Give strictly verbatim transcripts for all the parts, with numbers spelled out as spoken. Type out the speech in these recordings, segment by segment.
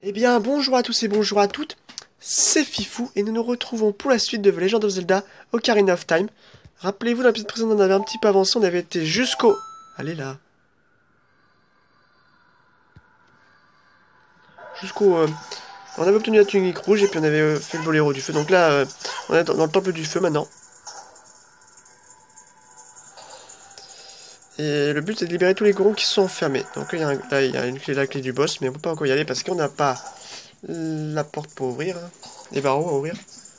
Eh bien, bonjour à tous et bonjour à toutes, c'est Fifou et nous nous retrouvons pour la suite de The Legend of Zelda Ocarina of Time. Rappelez-vous, dans l'épisode précédent, on avait un petit peu avancé, on avait été jusqu'au... Allez là. Jusqu'au... euh, On avait obtenu la tunique rouge et puis on avait euh, fait le boléro du feu. Donc là, euh, on est dans, dans le temple du feu maintenant. Et le but c'est de libérer tous les gorons qui sont enfermés. Donc là, il y a, un- là, il y a une clé, la clé du boss, mais on peut pas encore y aller parce qu'on n'a pas la porte pour ouvrir. Hein. Les barreaux à ouvrir.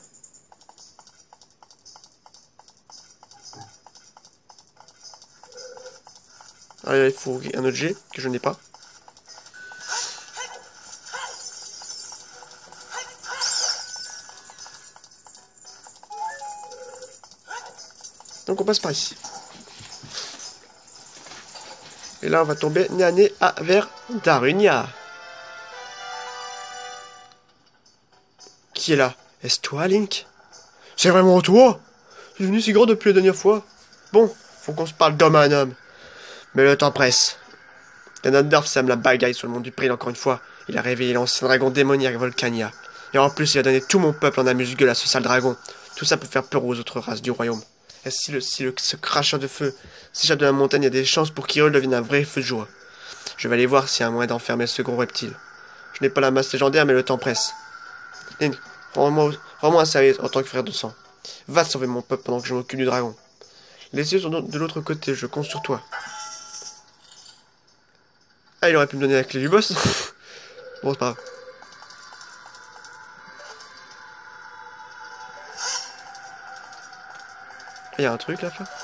Ah, il faut un autre jet que je n'ai pas. Donc on passe par ici. Et là on va tomber nez à nez à vers Darunia. Qui est là? Est-ce toi, Link? C'est vraiment toi? Tu es devenu si grand depuis la dernière fois. Bon, faut qu'on se parle d'homme à un homme. Mais le temps presse. Ganondorf sème la bagaille sur le monde du Pril encore une fois. Il a réveillé l'ancien dragon démoniaque Volcania. Et en plus, il a donné tout mon peuple en amuse-gueule à ce sale dragon. Tout ça pour faire peur aux autres races du royaume. Et si, le, si le, ce cracheur de feu s'échappe de la montagne, il y a des chances pour qu'Hyrule devienne un vrai feu de joie. Je vais aller voir s'il y a un moyen d'enfermer ce gros reptile. Je n'ai pas la masse légendaire, mais le temps presse. Link, rends-moi rends un service en tant que frère de sang. Va sauver mon peuple pendant que je m'occupe du dragon. Les yeux sont de l'autre côté, je compte sur toi. Ah, il aurait pu me donner la clé du boss. Bon, c'est pas grave. Il y a un truc là, là.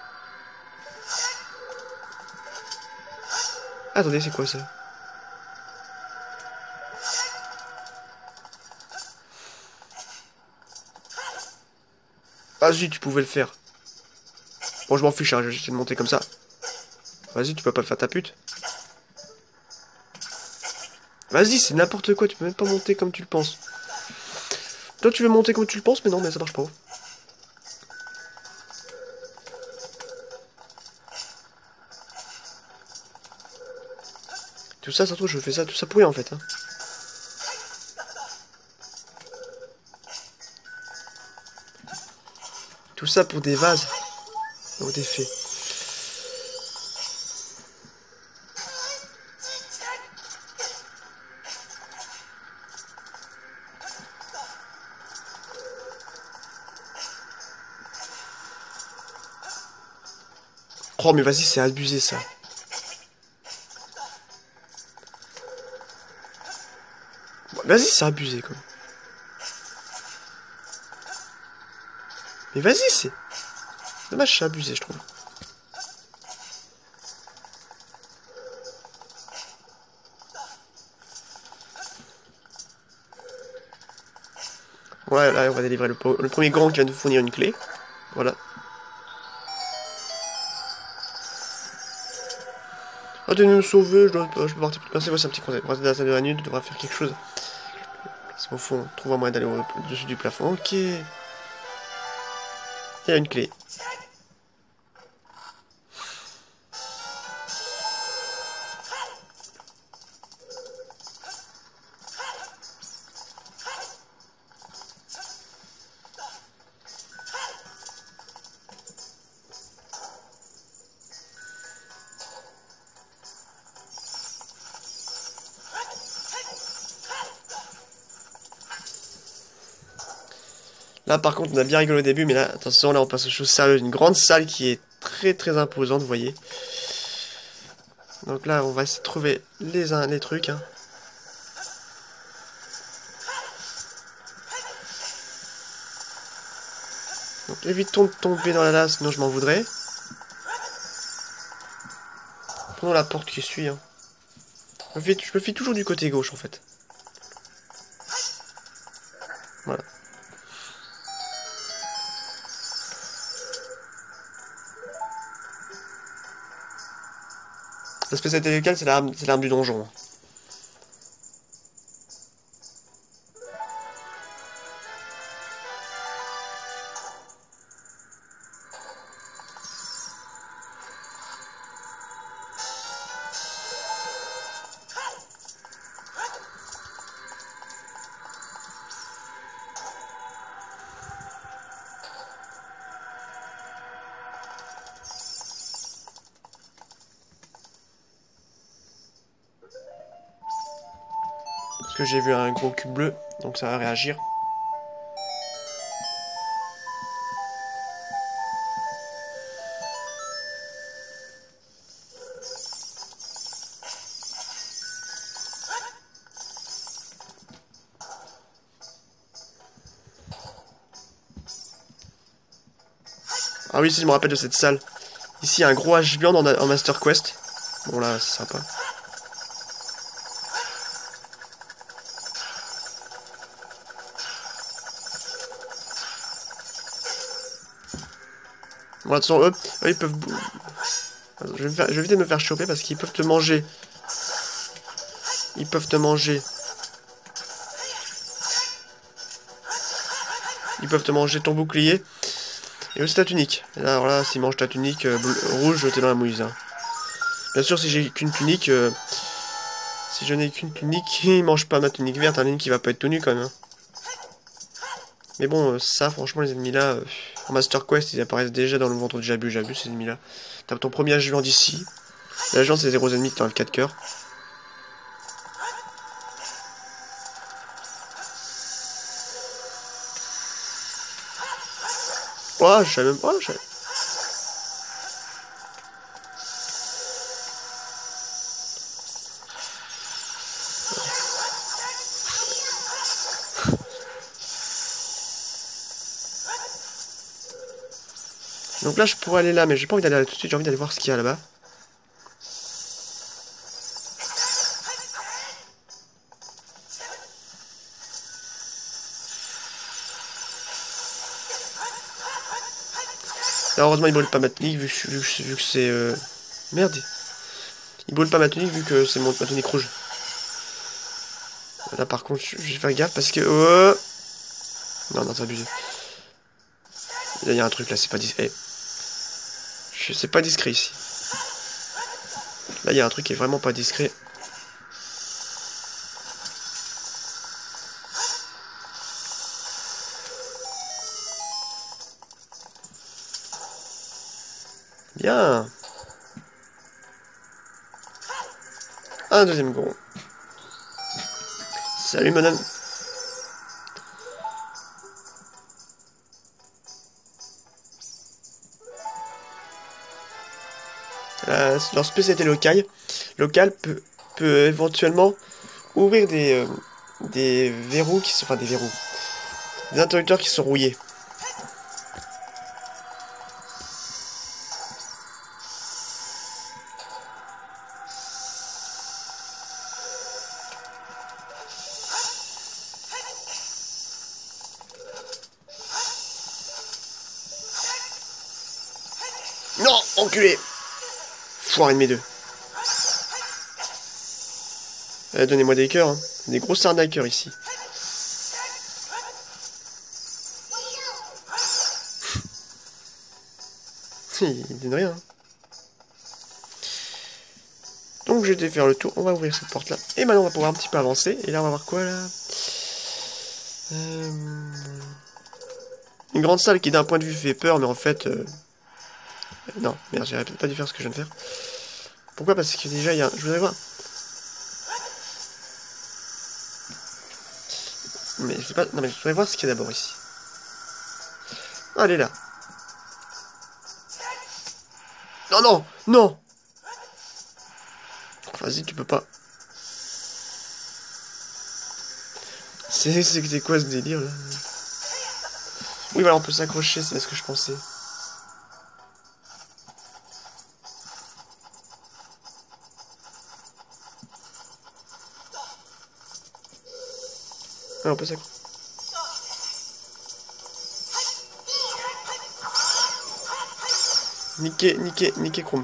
Attendez, c'est quoi ça? Vas-y, tu pouvais le faire. Bon, je m'en fiche, hein, je vais essayer de monter comme ça. Vas-y, tu peux pas faire ta pute. Vas-y, c'est n'importe quoi, tu peux même pas monter comme tu le penses. Toi, tu veux monter comme tu le penses, mais non, mais ça marche pas. Tout ça, ça se trouve, je fais ça, tout ça pour rien en fait. Hein. Tout ça pour des vases. Ou des fées. Oh, mais vas-y, c'est abusé ça. Vas-y, c'est abusé quoi. Mais vas-y, c'est... Dommage, c'est abusé, je trouve. Ouais, là, on va délivrer le, le premier grand qui vient de fournir une clé. Voilà. Ah, de nous sauver, je dois je peux partir. Merci, voici un petit conseil. Bref, de la nuit, tu devras faire quelque chose. C'est au fond, trouve un moyen d'aller au-dessus du plafond. Ok. Il y a une clé. Là, par contre, on a bien rigolé au début, mais là, attention, là, on passe aux choses sérieuses. Une grande salle qui est très très imposante, vous voyez. Donc là, on va essayer de trouver les, les trucs. Hein. Donc évitons de tomber dans la lave, sinon je m'en voudrais. Prenons la porte qui suit. Hein. Je, me fie, je me fie toujours du côté gauche, en fait. Voilà. La spécialité locale, c'est l'arme du donjon. Parce que j'ai vu un gros cube bleu, donc ça va réagir. Ah oui, si je me rappelle de cette salle. Ici, il y a un gros H-Viande en, en Master Quest. Bon là, c'est sympa. Bon, attention, eux, eux, ils peuvent... Je vais, faire, je vais éviter de me faire choper parce qu'ils peuvent te manger. Ils peuvent te manger. Ils peuvent te manger ton bouclier. Et aussi ta tunique. Et là, alors là, s'ils mangent ta tunique euh, rouge, t'es dans la mouise. Hein. Bien sûr, si j'ai qu'une tunique... Euh, si je n'ai qu'une tunique, ils mangent pas ma tunique verte. Un ennemi qui va pas être tout nu quand même. Hein. Mais bon, euh, ça, franchement, les ennemis là... Euh, en Master Quest, ils apparaissent déjà dans le ventre de Jabu. Jabu, ces ennemis là. T'as ton premier agent d'ici. L'agent, c'est zéro ennemis qui t'enlève quatre cœurs. Oh, je savais même pas. Oh, je savais... Donc là, je pourrais aller là, mais j'ai pas envie d'aller là tout de suite. J'ai envie d'aller voir ce qu'il y a là-bas. Là, heureusement, il brûle pas ma tunique vu, vu, vu que c'est... Euh... Merde. Il brûle pas ma tunique vu que c'est mon ma tunique rouge. Là, par contre, je vais faire gaffe parce que... Oh non, non, c'est abusé. Là, il y a un truc, là, c'est pas discret. Je C'est pas discret ici. Là, il y a un truc qui est vraiment pas discret. Bien. Un deuxième gros. Salut madame. Euh, leur spécialité locale, locale peut, peut éventuellement ouvrir des, euh, des verrous qui sont... Enfin des verrous. Des interrupteurs qui sont rouillés. Non, enculé. Foire ennemi deux. Euh, Donnez-moi des cœurs, hein. Des gros arnaqueurs ici. Il donne rien. Hein. Donc j'ai été faire le tour. On va ouvrir cette porte là. Et maintenant on va pouvoir un petit peu avancer. Et là on va voir quoi là euh... Une grande salle qui d'un point de vue fait peur, mais en fait... Euh... Non, merde, j'aurais peut-être pas dû faire ce que je viens de faire. Pourquoi? Parce que déjà, il y a... Je voudrais voir. Mais c'est pas... Non, mais je voudrais voir ce qu'il y a d'abord ici. Ah, elle est là. Non, non, non. Vas-y, tu peux pas. C'est c'est quoi ce délire, là? Oui, voilà, on peut s'accrocher, c'est ce que je pensais. Ah, on peut s'accrocher. Niqué, niqué, niqué Chrome.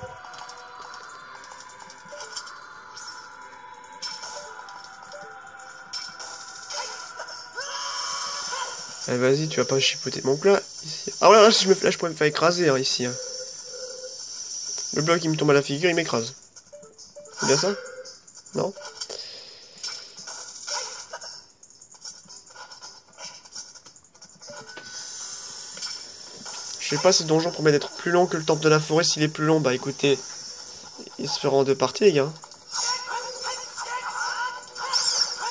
Allez, vas-y, tu vas pas chipoter. Donc là, ici. Ah ouais, là, si je me fais, là, je pourrais me faire écraser, hein, ici. Hein. Le bloc, il me tombe à la figure, il m'écrase. C'est bien ça? Non? Je sais pas si le donjon promet d'être plus long que le temple de la forêt. S'il est plus long, bah écoutez, il se fera en deux parties, les gars.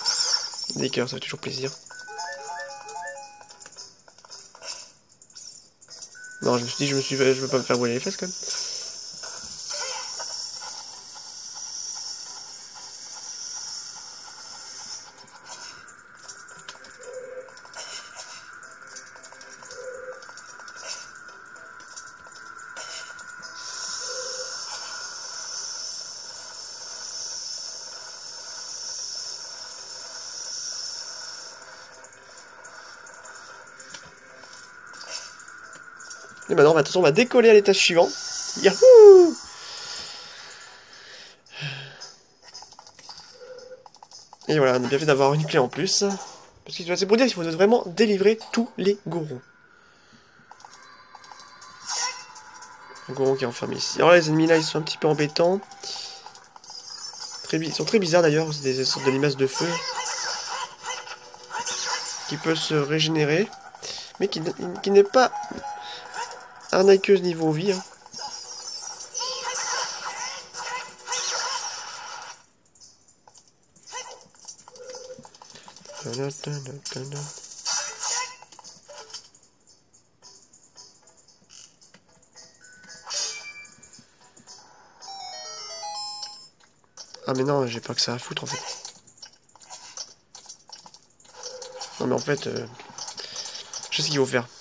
Des cœurs, ça fait toujours plaisir. Non, je me suis dit, je me suis, je veux pas me faire brûler les fesses quand même. Et maintenant, attention, on va décoller à l'étage suivant. Yahoo! Et voilà, on a bien fait d'avoir une clé en plus. Parce que c'est pour dire qu'il faut vraiment délivrer tous les gourons. Un gourou qui est enfermé ici. Alors là, les ennemis là, ils sont un petit peu embêtants. Très, ils sont très bizarres d'ailleurs, c'est des sortes de limaces de feu. Qui peut se régénérer. Mais qui, qui n'est pas arnaqueuse niveau vie. Hein. Ah mais non, j'ai pas que ça à foutre en fait. Non mais en fait, euh, je sais ce qu'il faut faire.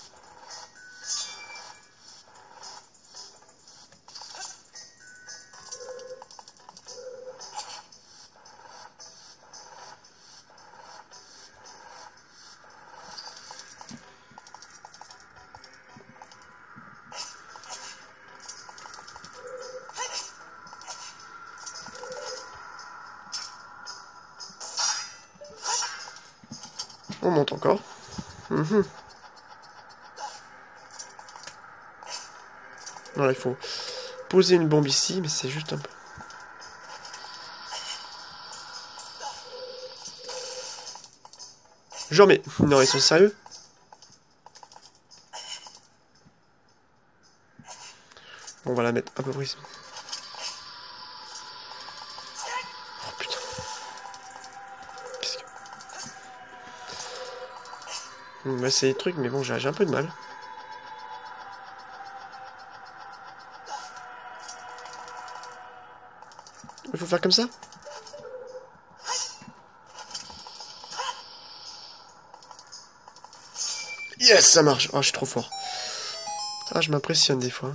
On monte encore. Mmh. Voilà, il faut poser une bombe ici, mais c'est juste un peu... Genre, mais... Non, ils sont sérieux? Bon, on va la mettre un peu près ici. Oh, putain. Qu'est-ce que... On va essayer des trucs, mais bon, j'ai un peu de mal. Il faut faire comme ça? Yes, ça marche. Oh, je suis trop fort. Ah, je m'impressionne des fois.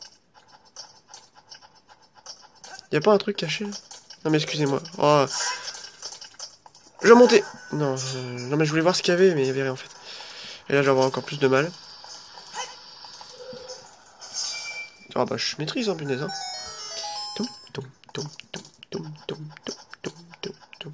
Y'a pas un truc caché là? Non mais excusez-moi. Oh. Je vais monter. Non, euh... non mais je voulais voir ce qu'il y avait, mais il y avait rien en fait. Et là, je vais avoir encore plus de mal. Ah bah, je maîtrise, hein, punaise. Hein. Toum, toum, toum, toum, toum, toum, toum, toum, toum, toum.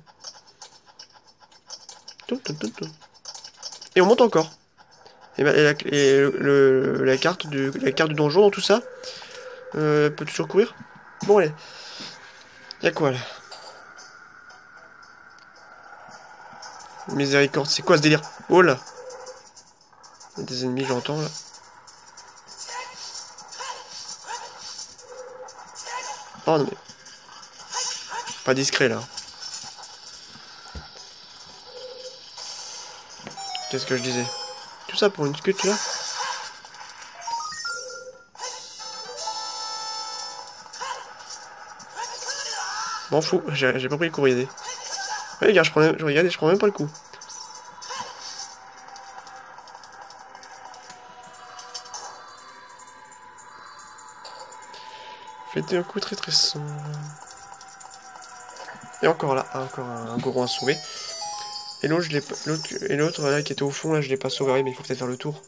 Toum, toum, toum, toum. Et on monte encore. Et, bah, et, la, et le, le, la carte du la carte du donjon dans tout ça euh, peut toujours courir. Bon allez. Y'a quoi là? Miséricorde, c'est quoi ce délire? Oh là! Il y a des ennemis, j'entends là. Oh non mais... Pas discret là. Qu'est-ce que je disais? Tout ça pour une sculpture là? M'en fous, j'ai pas pris le courrier. Ouais, regarde, je prends, même, je regarde et je prends même pas le coup. Faites un coup très très sombre. Et encore là, encore un, un goron à sauver. Et l'autre, je l'ai pas. Et l'autre là qui était au fond, là, je l'ai pas sauvé, mais il faut peut-être faire le tour.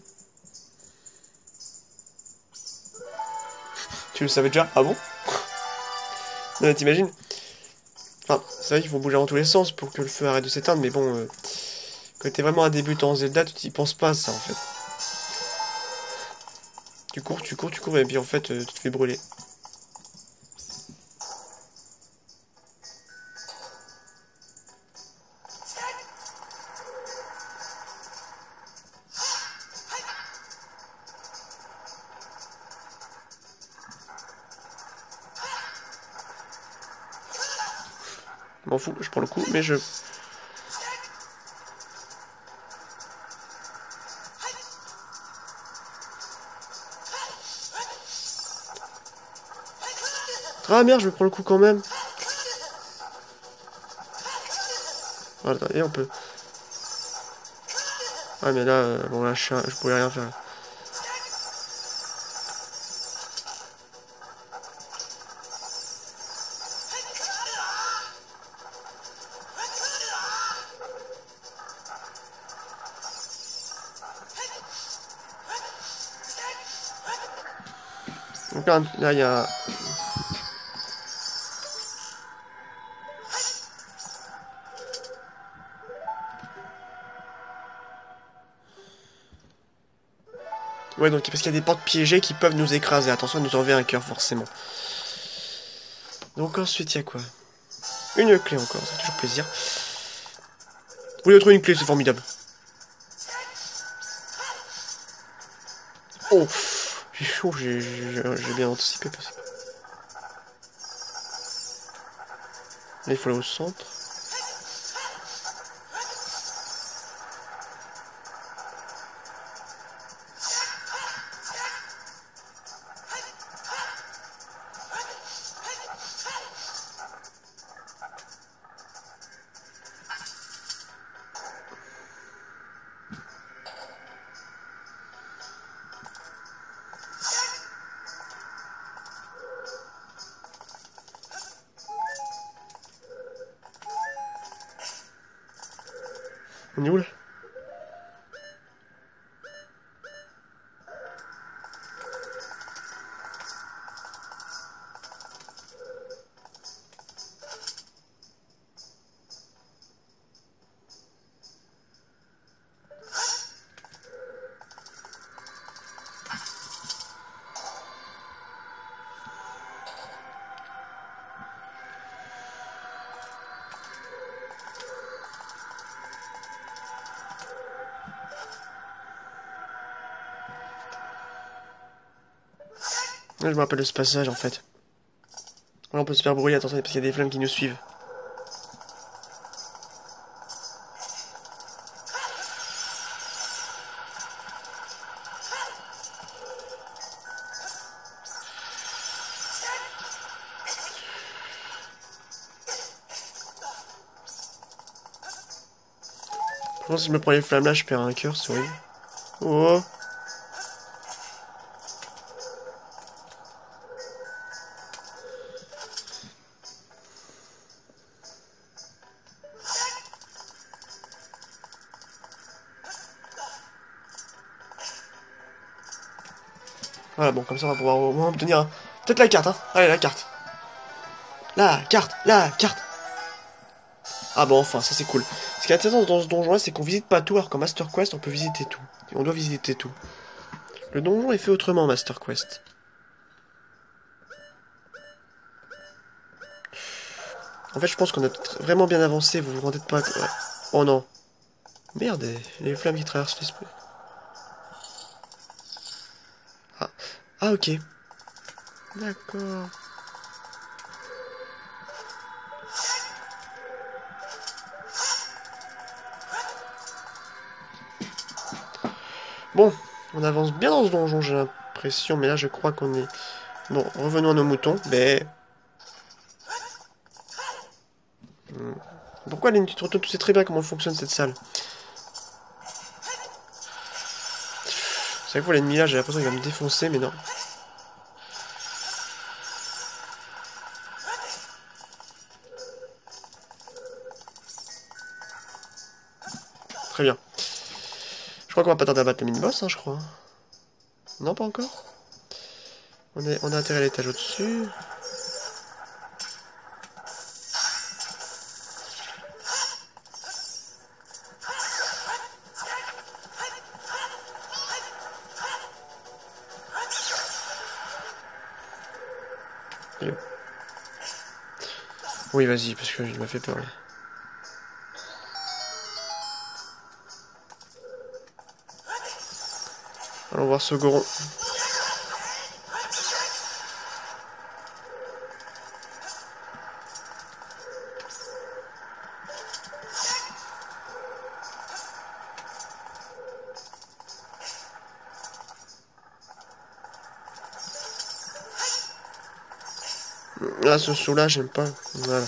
Tu le savais déjà? Ah bon? Non mais t'imagines? Enfin, c'est vrai qu'il faut bouger dans tous les sens pour que le feu arrête de s'éteindre, mais bon, euh, quand t'es vraiment un débutant en Zelda, tu t'y penses pas à ça en fait. Tu cours, tu cours, tu cours, et puis en fait, euh, tu te fais brûler. M'en fous, je prends le coup, mais je... Ah merde, je me prends le coup quand même. Voilà, et on peut... Ah mais là, euh, bon là, je, je pouvais rien faire. Donc là, là il y a... Ouais, donc parce qu'il y a des portes piégées qui peuvent nous écraser. Attention, nous enlever un cœur, forcément. Donc ensuite, il y a quoi? Une clé encore, ça fait toujours plaisir. Vous voulez trouver une clé, c'est formidable. Oh, j'ai chaud, j'ai bien anticipé. Parce que... Là, il faut aller au centre. On est où là? Là, je me rappelle de ce passage en fait. Là, on peut se faire brouiller, attention, parce qu'il y a des flammes qui nous suivent. Je pense que si je me prends les flammes là, je perds un cœur, c'est horrible. Oh! Voilà, bon, comme ça, on va pouvoir au moins obtenir un... peut-être la carte, hein. Allez, la carte. La carte, la carte. Ah bon, enfin, ça c'est cool. Ce qui est intéressant dans ce donjon-là, c'est qu'on visite pas tout, alors qu'en Master Quest, on peut visiter tout. Et on doit visiter tout. Le donjon est fait autrement, Master Quest. En fait, je pense qu'on a vraiment bien avancé, vous vous rendez pas... Ouais. Oh non. Merde, les flammes qui traversent l'esprit. Ah. Ah, ok. D'accord. Bon, on avance bien dans ce donjon, j'ai l'impression, mais là, je crois qu'on est... Bon, revenons à nos moutons, mais... Hmm. Pourquoi Lynn, tu te retournes? Tu sais très bien comment fonctionne cette salle. C'est vrai que pour l'ennemi là, j'ai l'impression qu'il va me défoncer, mais non. Très bien. Je crois qu'on va pas tarder à battre le mini-boss, hein, je crois. Non, pas encore. On, est, on a atterri à l'étage au-dessus. Oui, vas-y, parce que il m'a fait peur. Là. Allons voir ce goron. Là, ce saut-là, j'aime pas. Voilà.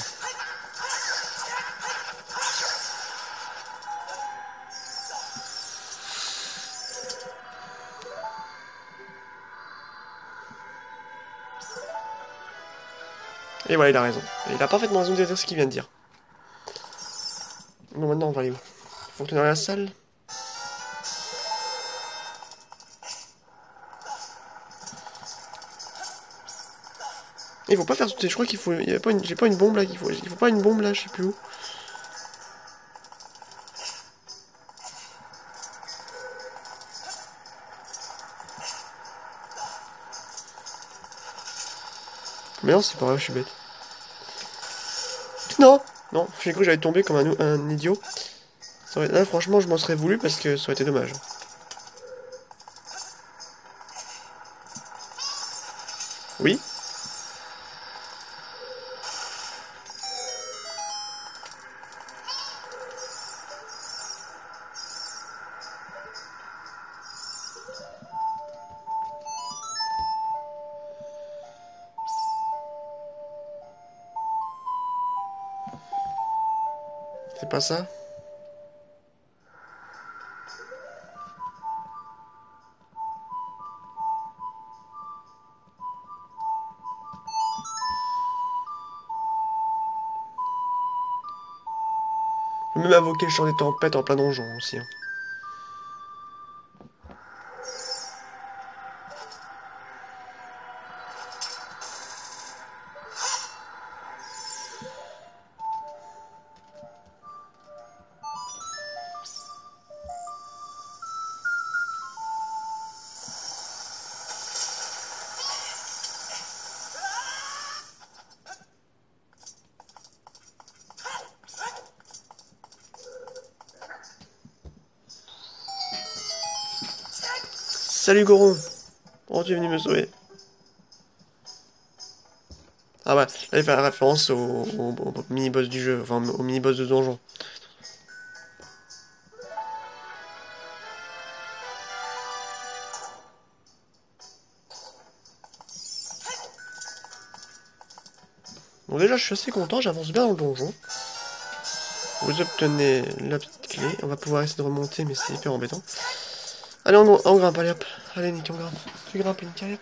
Et voilà, il a raison. Il a parfaitement raison de dire ce qu'il vient de dire. Bon, maintenant, on va aller où? Faut que tu dans la salle. Il faut pas faire sauter, je crois qu'il faut. Il y a pas une. J'ai pas une bombe là qu'il faut. Il faut pas une bombe là, je sais plus où. Mais non, c'est pas vrai, je suis bête. Non! Non, j'ai cru que j'allais tomber comme un, un idiot. Ça aurait... Là, franchement, je m'en serais voulu parce que ça aurait été dommage. Oui? C'est pas ça? Je peux même invoquer le chant des tempêtes en plein donjon aussi. Hein. Salut Goron! Oh, tu es venu me sauver. Ah ouais, là il fait référence au, au, au mini-boss du jeu, enfin au mini-boss de donjon. Bon déjà je suis assez content, j'avance bien dans le donjon. Vous obtenez la petite clé, on va pouvoir essayer de remonter mais c'est hyper embêtant. Allez on, on grimpe, allez hop. Allez Nick, on grimpe. Tu grimpes Nick, allez hop.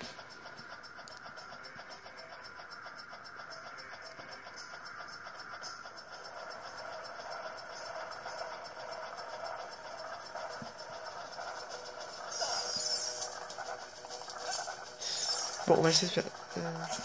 Bon, on va essayer de faire... Euh...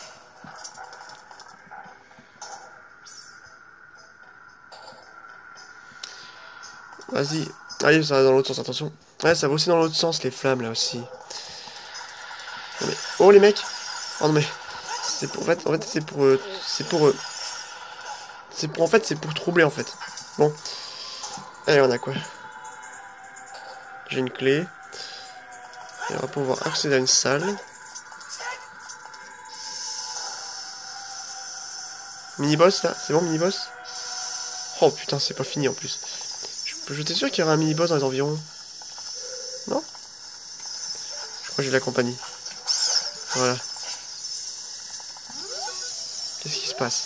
Vas-y. Allez, ça va dans l'autre sens, attention. Ouais, ça va aussi dans l'autre sens, les flammes, là, aussi. Non, mais... Oh, les mecs. Oh, non, mais... C'est pour... En fait, en fait c'est pour... Euh... C'est pour... Euh... C'est pour... En fait, c'est pour troubler, en fait. Bon. Allez, on a quoi? J'ai une clé. Et on va pouvoir accéder à une salle. Mini-boss, là? C'est bon, mini-boss? Oh, putain, c'est pas fini, en plus. J'étais sûr qu'il y aurait un mini-boss dans les environs. Non? Je crois que j'ai de la compagnie. Voilà. Qu'est-ce qui se passe?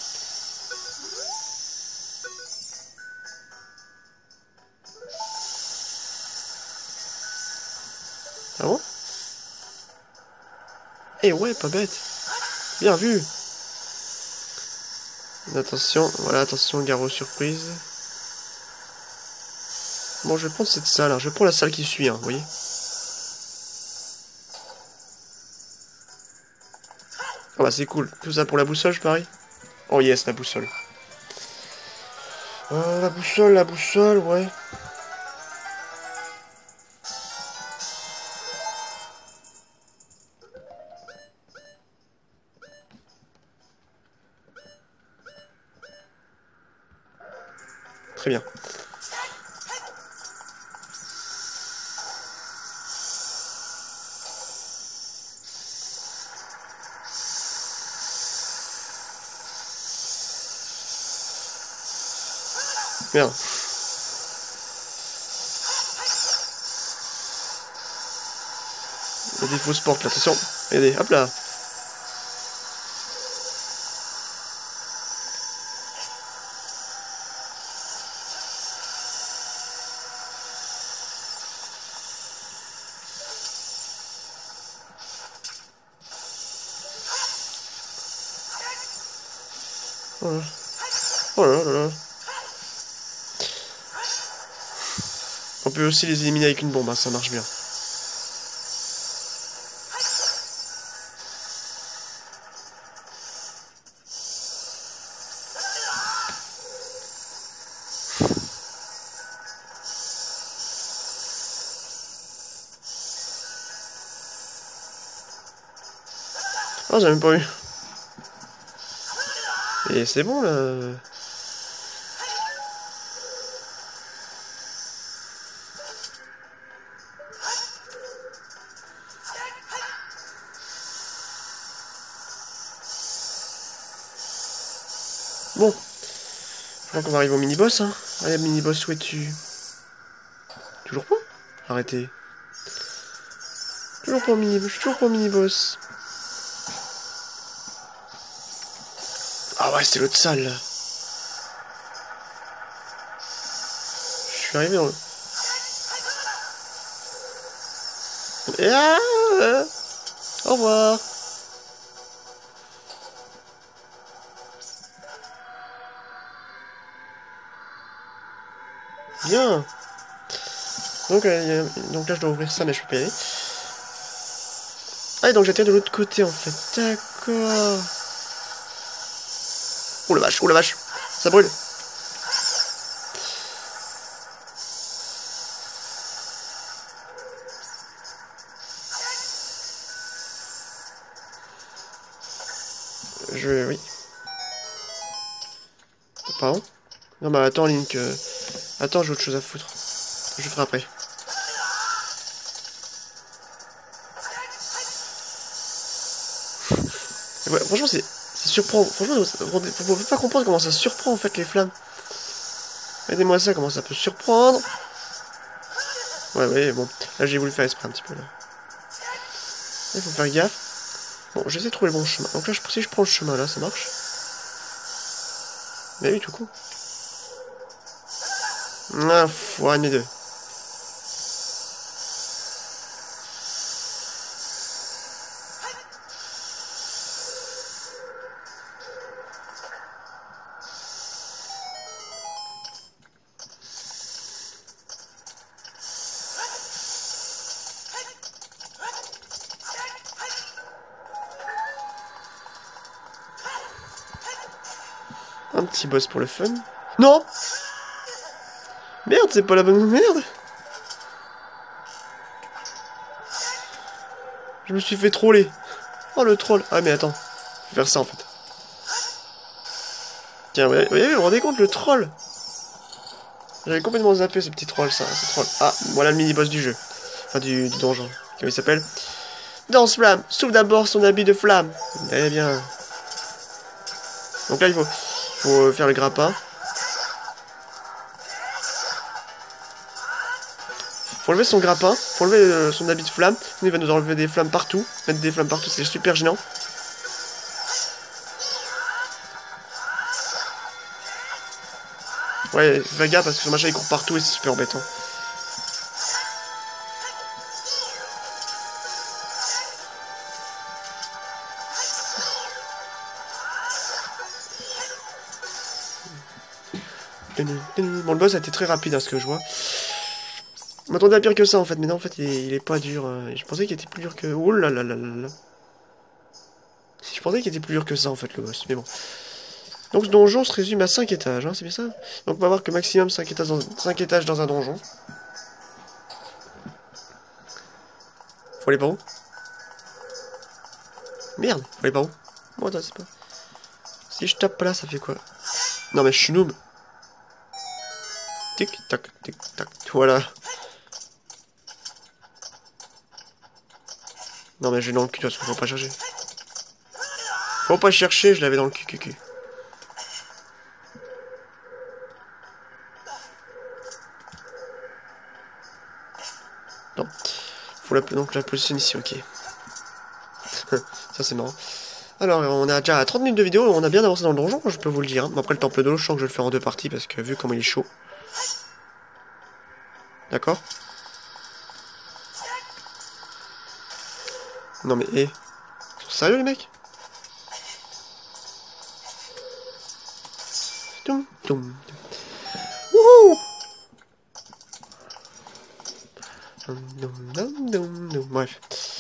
Ah bon? Eh ouais, pas bête. Bien vu. Attention, voilà, attention, garrot surprise. Bon, je vais prendre cette salle, hein. Je prends la salle qui suit, hein, vous voyez. Ah bah c'est cool. Tout ça pour la boussole, je parie. Oh yes, la boussole. Euh, la boussole, la boussole, ouais. Très bien. Merde. Il y a des fausses portes là, attention. Regardez, hop là. Oh là. Oh là là là. On peut aussi les éliminer avec une bombe, hein, ça marche bien. Oh, j'ai même pas eu. Et c'est bon là. Bon. Je crois qu'on va arriver au mini-boss, hein. Allez, mini-boss, où es-tu? Toujours pas? Arrêtez. Toujours pas au mini-boss, toujours pas au mini-boss. Ah ouais, c'est l'autre salle, là. Je suis arrivé dans le... Et ah, euh, au revoir. Bien. Donc, euh, a... donc là, je dois ouvrir ça, mais je peux pas y aller. Ah, et donc j'atterris de l'autre côté, en fait. D'accord. Oh la vache, oh la vache. Ça brûle. Je vais... Oui. Pardon? Non, mais attends, Link. Euh... Attends, j'ai autre chose à foutre. Je ferai après. Ouais, franchement, c'est surprend. Franchement, vous ne pouvez pas comprendre comment ça surprend en fait les flammes. Regardez-moi ça, comment ça peut surprendre. Ouais, ouais, bon. Là, j'ai voulu faire exprès un petit peu là. Il faut faire gaffe. Bon, j'essaie de trouver le bon chemin. Donc là, je, si je prends le chemin là, ça marche. Mais oui, tout coup. Ah, faut un des deux. Un petit boss pour le fun. Non! Merde, c'est pas la bonne merde! Je me suis fait troller. Oh, le troll. Ah, mais attends. Faut faire ça, en fait. Tiens, vous voyez, vous vous rendez compte, le troll? J'avais complètement zappé ce petit troll, ça. Ce troll. Ah, voilà le mini-boss du jeu. Enfin, du, du donjon. Comment il s'appelle? Danse flamme. Souffle d'abord son habit de flamme. Eh bien. Donc là, il faut, faut faire le grappin. Faut enlever son grappin. Faut enlever euh, son habit de flamme. Sinon, il va nous enlever des flammes partout. Mettre des flammes partout, c'est super gênant. Ouais, fais gaffe parce que ce machin il court partout et c'est super embêtant. Bon, le boss a été très rapide à ce que je vois. Je m'attendais à pire que ça en fait, mais non, en fait, il est, il est pas dur. Je pensais qu'il était plus dur que. Oh là là là là là. Je pensais qu'il était plus dur que ça en fait, le boss, mais bon. Donc ce donjon se résume à cinq étages, hein, c'est bien ça? Donc on va voir que maximum cinq étages dans, cinq étages dans un donjon. Faut aller par où? Merde, faut aller par où? Bon, attends, c'est pas. Si je tape là, ça fait quoi? Non, mais je suis noob. Tic tac, tic tac, voilà. Non, mais j'ai dans le cul, de toute façon, faut pas chercher. Faut pas chercher, je l'avais dans le cul, cul, cul. Non. Faut la, donc la position ici, ok. Ça c'est marrant. Alors, on a déjà à trente minutes de vidéo, on a bien avancé dans le donjon, je peux vous le dire. Hein. Après le temple de l'eau, je sens que je vais le faire en deux parties, parce que vu comment il est chaud. D'accord? Non mais, hé. Hey. Sérieux les mecs? Toum, toum. Wouhou. Doum, doum, doum, doum. Bref.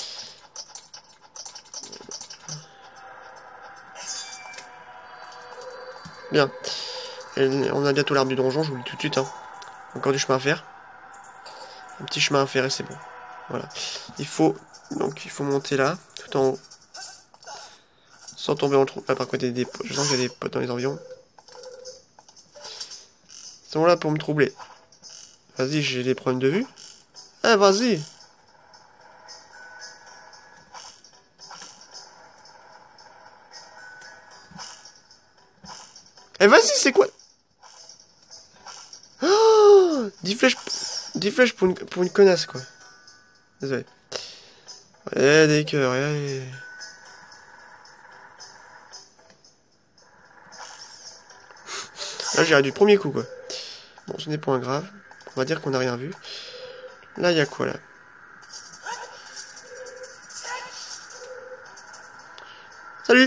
Bien. Et on a bientôt l'arbre du donjon, je vous le dis tout de suite. Hein. Encore du chemin à faire. Un petit chemin à faire et c'est bon. Voilà. Il faut donc il faut monter là, tout en haut. Sans tomber dans le trou. Ah, par contre, il y a des, je sens qu'il y a des potes dans les environs. Ils sont là pour me troubler. Vas-y, j'ai des problèmes de vue. Ah, vas-y. Eh, vas-y, c'est quoi? Oh, dix flèches, dix flèches pour une, pour une connasse, quoi. Désolé. Ouais, des cœurs, allez. Là, j'ai du premier coup, quoi. Bon, ce n'est pas grave. On va dire qu'on n'a rien vu. Là, il y a quoi, là? Salut!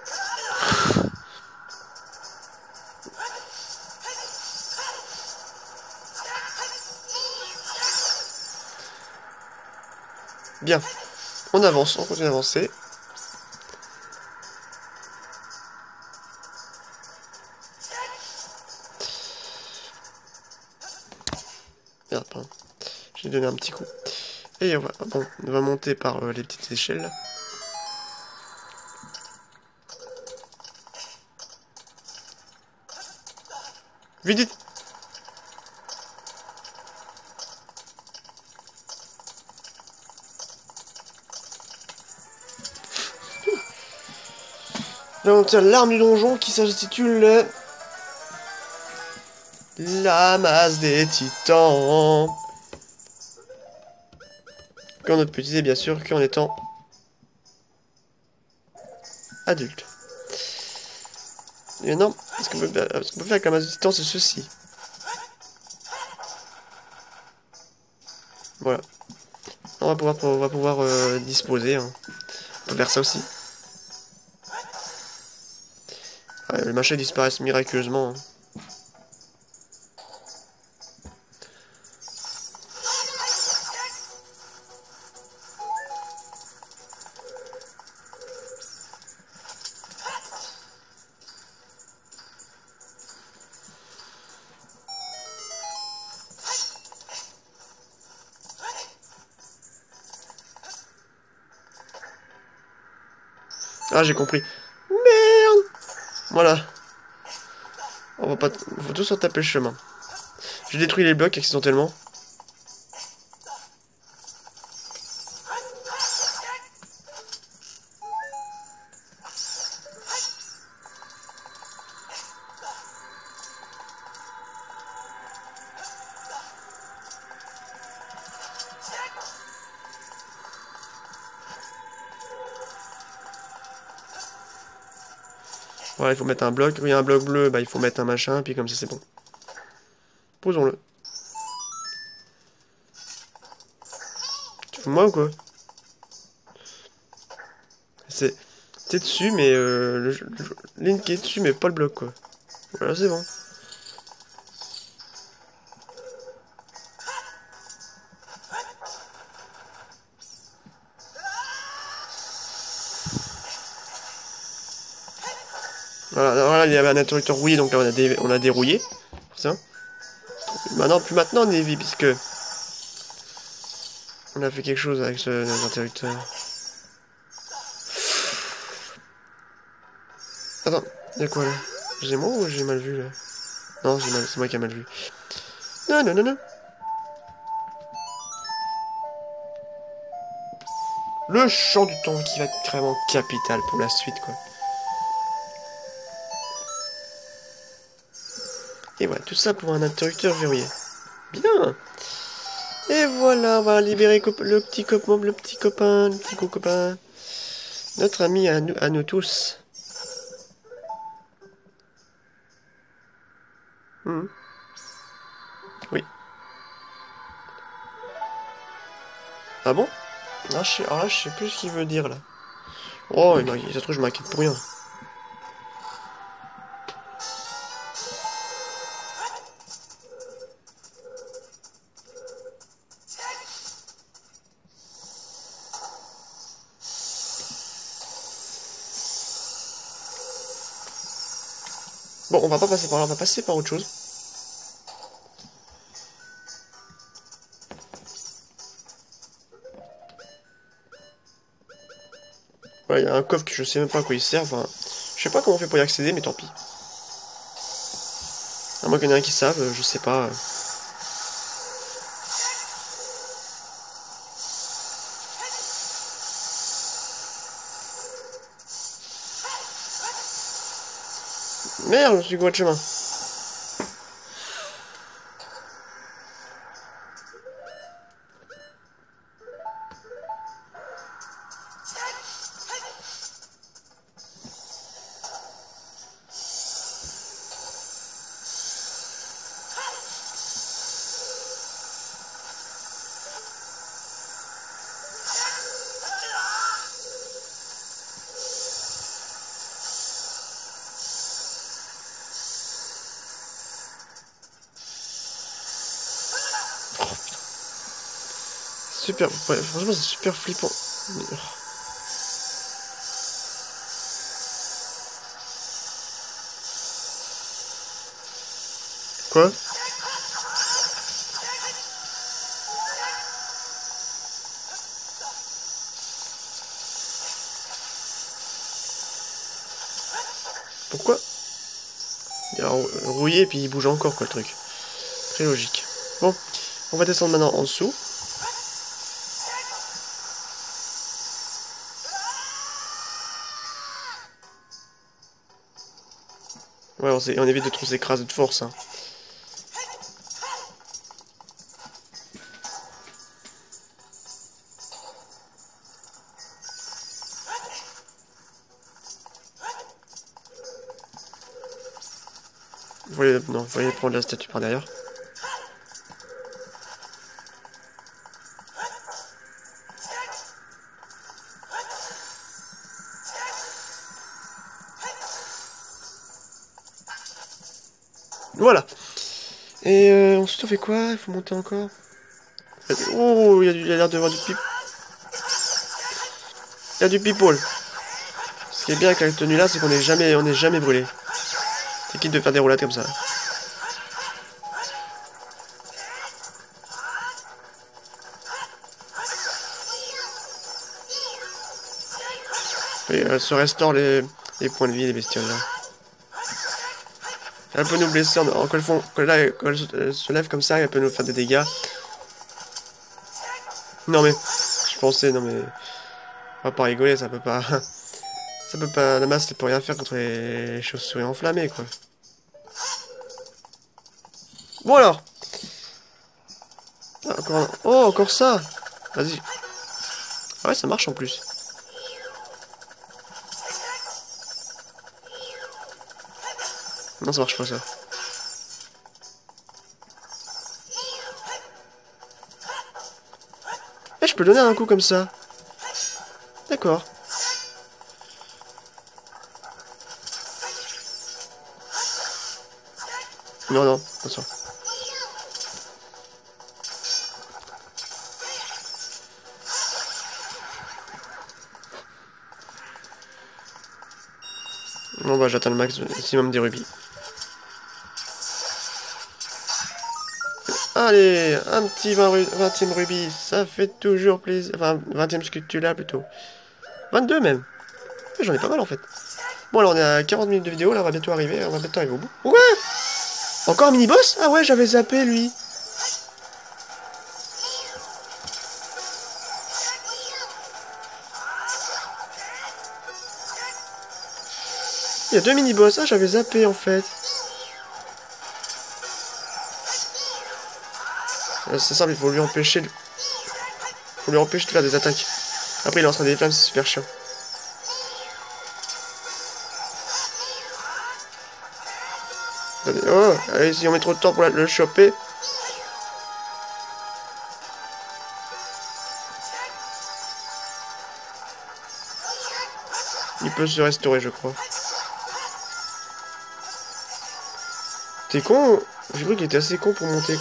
Bien. On avance, on continue d'avancer. Merde, pardon. J'ai donné un petit coup. Et on va, bon, on va monter par euh, les petites échelles. Vite, vite. Là, on tient l'arme du donjon qui s'intitule la masse des titans. Qu'on ne peut utiliser bien sûr qu'en étant adulte. Et non, ce qu'on peut, peut faire avec la masse des titans, c'est ceci. Voilà. On va pouvoir, on va pouvoir euh, disposer. Hein. On peut faire ça aussi. Ouais, les machins disparaissent miraculeusement. Hein. Ah, j'ai compris. Merde! Voilà. On va pas... On faut tous en taper le chemin. J'ai détruit les blocs accidentellement. Voilà, il faut mettre un bloc. Quand il y a un bloc bleu, bah, il faut mettre un machin, puis comme ça, c'est bon. Posons-le. Tu fous moi ou quoi? C'est c'est dessus, mais euh, le, le, ligne qui est dessus, mais pas le bloc, quoi. Voilà, c'est bon. Voilà, voilà, il y avait un interrupteur rouillé, donc là on a, dé, on a dérouillé. Ça. Maintenant, plus maintenant on est vie, puisque on a fait quelque chose avec ce interrupteur. Attends, il y a quoi là? J'ai moi ou j'ai mal vu là? Non, c'est moi qui ai mal vu. Non, non, non, non. Le champ du temps qui va être vraiment capital pour la suite, quoi. Et voilà, tout ça pour un interrupteur verrouillé. Bien. Et voilà, on va libérer le petit copain, le petit copain, le petit copain. Notre ami à nous, à nous tous. Mmh. Oui. Ah bon? Ah, je sais, alors là, je sais plus ce qu'il veut dire, là. Oh, il ça se trouve, je m'inquiète pour rien. Bon, on va pas passer par là, on va passer par autre chose. Ouais, il y a un coffre que je sais même pas à quoi il sert. Enfin, je sais pas comment on fait pour y accéder, mais tant pis. À moins qu'il y en ait un qui savent, je sais pas. Merde, je me suis gouré de chemin. Super, ouais, franchement c'est super flippant. Quoi? Pourquoi? Il a rouillé et puis il bouge encore quoi le truc. Très logique. Bon, on va descendre maintenant en dessous. Ouais, on, on évite de trop s'écraser de force. Hein. Vous voyez, non, vous voyez prendre la statue par derrière. Voilà. Et euh, ensuite on fait quoi? Il faut monter encore. Oh, il y a l'air de y avoir du pip. Il y a du people. Ce qui est bien avec la tenue là, c'est qu'on n'est jamais, on n'est jamais brûlé. C'est quitte de faire des roulades comme ça. Et elle se restaure les, les points de vie des bestioles là. Elle peut nous blesser en, en, quand, elles font, quand, là, quand elles se, elles se lèvent comme ça, elle peut nous faire des dégâts. Non mais, je pensais, non mais, on va pas rigoler, ça peut pas, ça peut pas, la masse elle peut rien faire contre les chauves-souris enflammées quoi. Bon alors. Ah, encore un... Oh, encore ça. Vas-y. Ah ouais, ça marche en plus. Non, ça marche pas ça. Eh, je peux donner un coup comme ça. D'accord. Non, non, attention. Bon bah j'atteins le maximum des rubis. Allez, un petit vingtième rubis, ça fait toujours plaisir. Enfin, vingtième sculpture là plutôt. vingt-deux même. J'en ai pas mal en fait. Bon alors on est à quarante minutes de vidéo, là on va bientôt arriver, on va bientôt arriver au bout. Ouais. Encore un mini-boss? Ah ouais, j'avais zappé lui. Il y a deux mini-boss, ah j'avais zappé en fait. C'est simple, il faut lui empêcher de... faut lui empêcher de faire des attaques. Après il lancera des flammes, c'est super chiant. Oh, allez, si on met trop de temps pour le choper. Il peut se restaurer, je crois. T'es con? J'ai cru qu'il était assez con pour monter.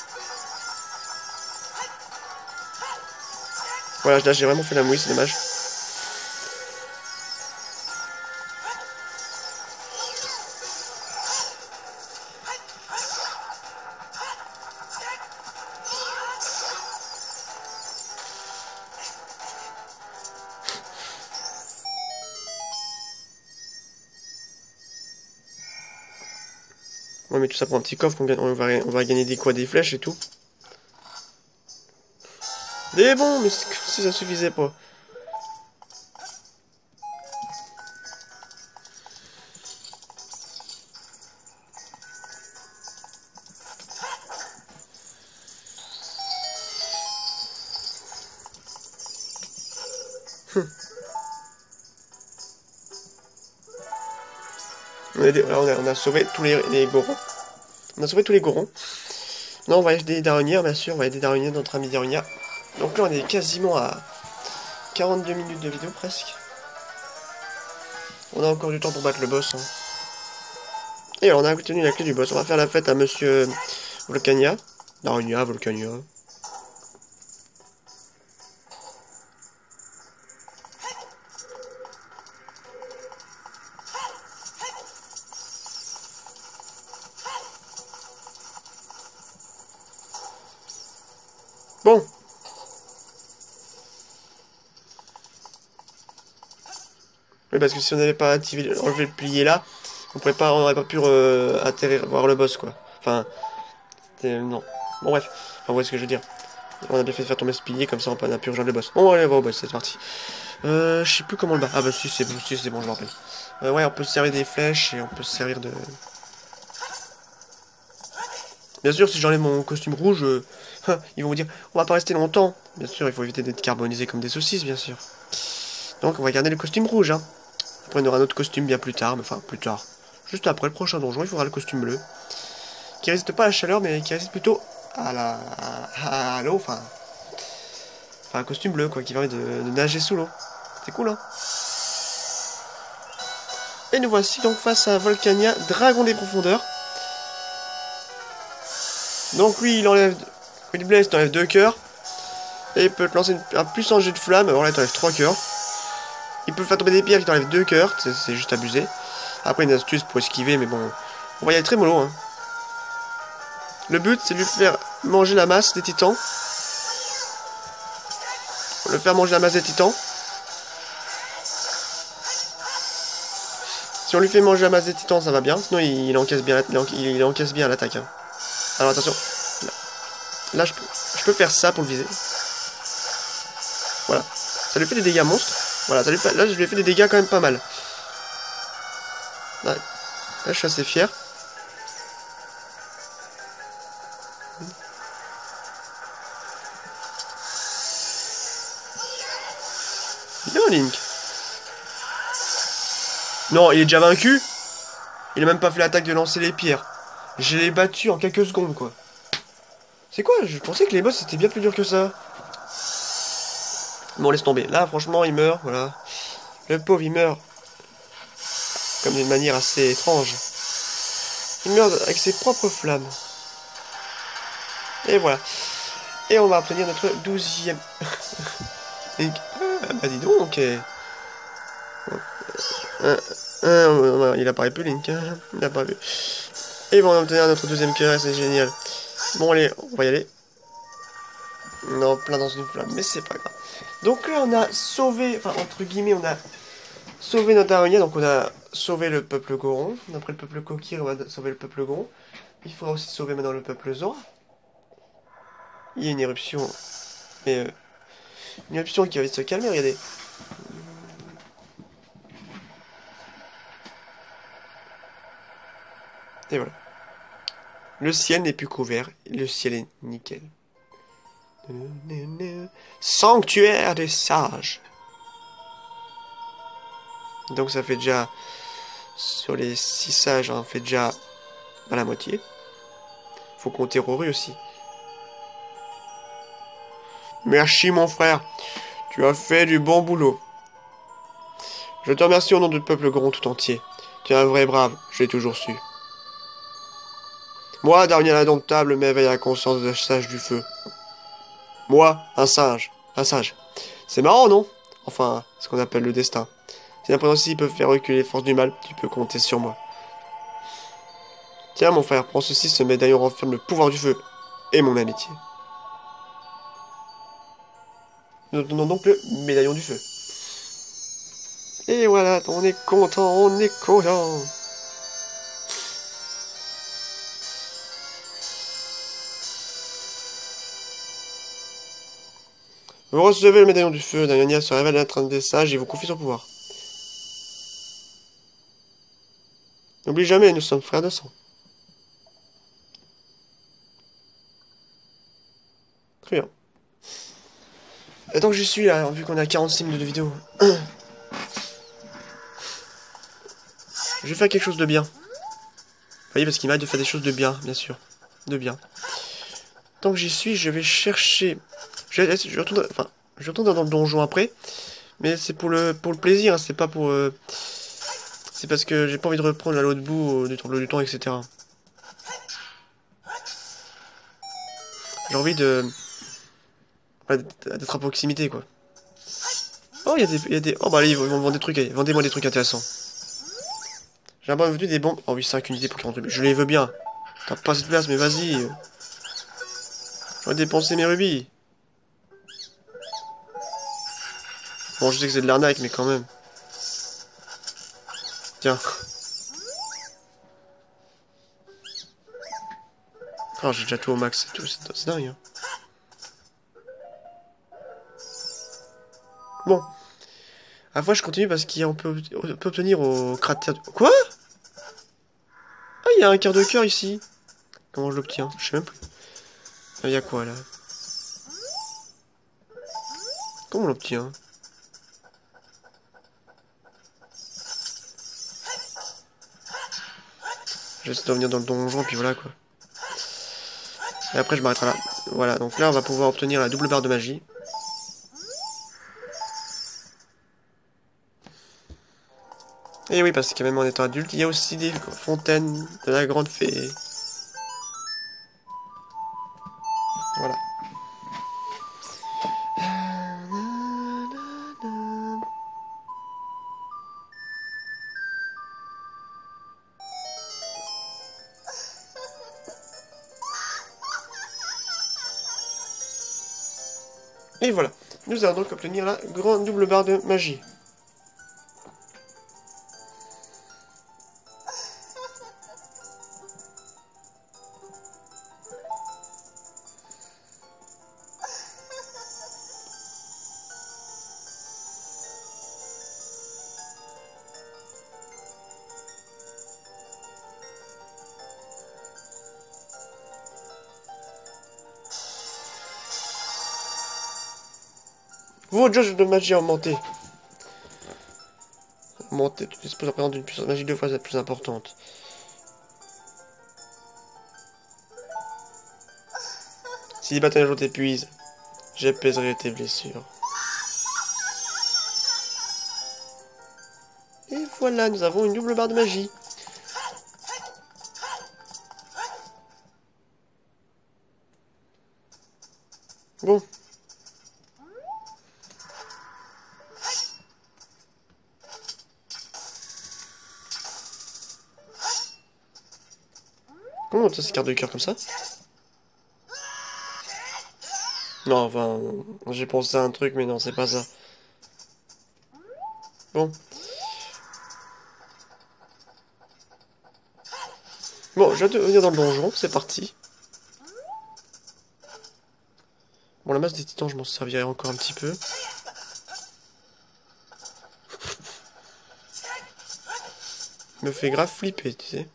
Voilà, là j'ai vraiment fait la mouille, c'est dommage. Ouais, mais tout ça pour un petit coffre, on, gagne, on, va, on va gagner des quoi, des flèches et tout. Mais bon, mais si ça suffisait pas. On a, on, a, on a sauvé tous les, les gorons. On a sauvé tous les gorons. Non, on va aider des Darunia, bien sûr. On va aider Darunia, notre ami Darunia. Donc là, on est quasiment à quarante-deux minutes de vidéo, presque. On a encore du temps pour battre le boss. Hein. Et alors, on a obtenu la clé du boss. On va faire la fête à Monsieur Volcania. Darunia, Volcania. Bon. Oui, parce que si on n'avait pas activé, enlevé le plié là, on pourrait pas, on n'aurait pas pu euh, atterrir, voir le boss quoi. Enfin, c'était non. Bon bref, enfin, vous voyez ce que je veux dire. On a bien fait de faire tomber ce pilier comme ça, on n'a pu rejoindre le boss. Bon, on va aller voir au boss, c'est parti. Euh, je sais plus comment le battre. Ah bah si, c'est bon, si, c'est bon, je me rappelle. Euh, ouais, on peut se servir des flèches et on peut se servir de. Bien sûr, si j'enlève mon costume rouge, euh, ils vont vous dire, on va pas rester longtemps. Bien sûr, il faut éviter d'être carbonisé comme des saucisses, bien sûr. Donc, on va garder le costume rouge, hein. Après, on aura un autre costume bien plus tard, mais enfin, plus tard. Juste après le prochain donjon, il faudra le costume bleu. Qui résiste pas à la chaleur, mais qui résiste plutôt à la... à l'eau, enfin... Enfin, un costume bleu, quoi, qui permet de, de nager sous l'eau. C'est cool, hein. Et nous voici donc face à Volcania, dragon des profondeurs. Donc lui, il enlève... Will Blaze t'enlève deux cœurs. Et il peut te lancer une... un puissant jet de flamme. Alors là, il t'enlève trois cœurs. Il peut faire tomber des pierres qui t'enlèvent deux cœurs. C'est juste abusé. Après, une astuce pour esquiver, mais bon... On va y aller très mollo, hein. Le but, c'est de lui faire manger la masse des titans. Le faire manger la masse des titans. Si on lui fait manger la masse des titans, ça va bien. Sinon, il, il encaisse bien, il, encaisse, il encaisse bien l'attaque. Hein. Alors attention. Là, là je, peux, je peux faire ça pour le viser. Voilà. Ça lui fait des dégâts monstres. Voilà. Ça lui fait, là, je lui ai fait des dégâts quand même pas mal. Là, là je suis assez fier. Bien, Link. Non, il est déjà vaincu. Il a même pas fait l'attaque de lancer les pierres. Je l'ai battu en quelques secondes, quoi. C'est quoi? Je pensais que les boss c'était bien plus dur que ça. Bon, laisse tomber. Là, franchement, il meurt, voilà. Le pauvre, il meurt. Comme d'une manière assez étrange. Il meurt avec ses propres flammes. Et voilà. Et on va obtenir notre douzième. Et... Ah, bah dis donc. Euh... Euh, euh, il apparaît plus Link, hein. Il a pas vu. Et bon, on va obtenir notre deuxième cœur, c'est génial. Bon allez, on va y aller. Non, plein dans une flamme, mais c'est pas grave. Donc là on a sauvé, enfin entre guillemets on a sauvé notre Darunia, donc on a sauvé le peuple Goron. Après le peuple Kokir, on va sauver le peuple Goron. Il faudra aussi sauver maintenant le peuple Zora. Il y a une éruption, mais euh, une éruption qui va vite se calmer, regardez. Et voilà. Le ciel n'est plus couvert, le ciel est nickel. Sanctuaire des sages. Donc ça fait déjà... Sur les six sages, on fait déjà à la moitié. Faut compter Roru aussi. Merci mon frère. Tu as fait du bon boulot. Je te remercie au nom du peuple Goron tout entier. Tu es un vrai brave, je l'ai toujours su. Moi, Darunia l'indomptable, m'éveille à la conscience de sage du feu. Moi, un singe. Un sage. C'est marrant, non? Enfin, ce qu'on appelle le destin. Si l'impréhensible peut faire reculer les forces du mal, tu peux compter sur moi. Tiens, mon frère, prends ceci, ce médaillon renferme le pouvoir du feu et mon amitié. Nous donnons donc le médaillon du feu. Et voilà, on est content, on est content. Vous recevez le médaillon du feu. Dagnonia se révèle être un des sages et vous confie son pouvoir. N'oublie jamais, nous sommes frères de sang. Très bien. Et donc j'y suis là, vu qu'on a quarante-six minutes de vidéo. Je vais faire quelque chose de bien. Vous voyez, parce qu'il m'aide de faire des choses de bien, bien sûr. De bien. Tant que j'y suis, je vais chercher... Je, vais, je, retourne, enfin, je retourne dans le donjon après. Mais c'est pour le pour le plaisir, hein, c'est pas pour... Euh, c'est parce que j'ai pas envie de reprendre à l'autre bout euh, du tableau du temps, et cetera. J'ai envie de... d'être à proximité, quoi. Oh, il y a des... Y a des... Oh, bah allez, ils vont me vendre des trucs. Vendez-moi des trucs intéressants. J'ai un bon vu des bombes. Oh oui, cinq unités pour quarante rubis. Je les veux bien. T'as pas cette place, mais vas-y. J'aurais dépensé mes rubis. Bon, je sais que c'est de l'arnaque, mais quand même. Tiens. Oh, j'ai déjà tout au max, c'est tout. C'est dingue, hein. Bon. À la fois, je continue parce qu'on peut, on peut obtenir au cratère... De... Quoi? Ah, il y a un quart de cœur ici. Comment je l'obtiens? Je sais même plus. Ah, il y a quoi, là? Comment on l'obtient? J'essaie de revenir dans le donjon, puis voilà, quoi. Et après, je m'arrêterai là. Voilà, donc là, on va pouvoir obtenir la double barre de magie. Et oui, parce que même en étant adulte, il y a aussi des fontaines de la grande fée. Voilà. Et voilà. Nous allons donc obtenir la grande double barre de magie. Votre jauge de magie augmentée. Augmentée, tu disposes à présent d'une puissance magique deux fois la plus importante. Si les batailles t'épuisent, j'apaiserai tes blessures. Et voilà, nous avons une double barre de magie. Bon. Comment on obtient ces cartes de cœur comme ça? Non, enfin, j'ai pensé à un truc, mais non, c'est pas ça. Bon. Bon, je vais venir dans le donjon, c'est parti. Bon, la masse des titans, je m'en servirai encore un petit peu. Me fait grave flipper, tu sais.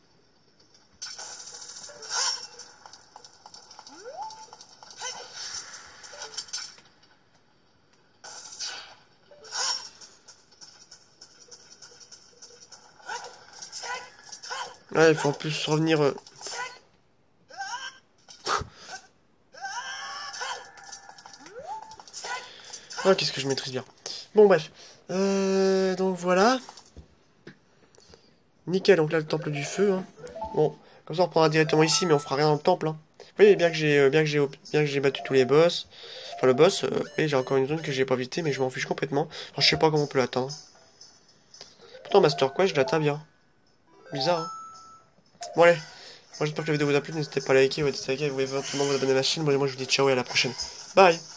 Ouais, il faut en plus revenir... Euh... ah, qu'est-ce que je maîtrise bien. Bon, bref. Euh, donc, voilà. Nickel, donc là, le temple du feu. Hein. Bon, comme ça, on reprendra directement ici, mais on fera rien dans le temple. Hein. Vous voyez, bien que j'ai euh, bien que j'ai bien que j'ai battu tous les boss. Enfin, le boss, euh, et j'ai encore une zone que j'ai pas visitée, mais je m'en fiche complètement. Enfin, je sais pas comment on peut l'atteindre. Pourtant, Master Quest, je l'atteins bien. Bizarre, hein. Bon, allez. Moi, j'espère que la vidéo vous a plu. N'hésitez pas à liker, vous dislike, vous pouvez éventuellement vous abonner à la chaîne. Bon, et moi, je vous dis ciao et à la prochaine. Bye!